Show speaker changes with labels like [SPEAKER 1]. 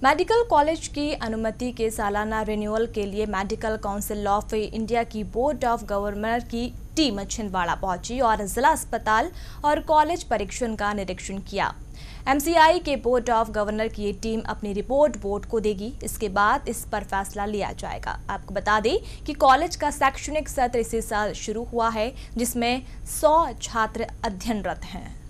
[SPEAKER 1] Medical college की अनुमति के सालाना रिन्यूअल के लिए मेडिकल काउंसिल ऑफ इंडिया की बोर्ड ऑफ गवर्नर की टीम छिंदवाड़ा पहुंची और जिला अस्पताल और कॉलेज परीक्षण का निरीक्षण किया। एमसीआई के बोर्ड ऑफ गवर्नर की ये टीम अपनी रिपोर्ट बोर्ड को देगी। इसके बाद इस पर फैसला लिया जाएगा। आपको बता दें कि कॉलेज का शैक्षणिक सत्र इसी साल शुरू हुआ है, जिसमें 100 छात्र अध्ययनरत हैं।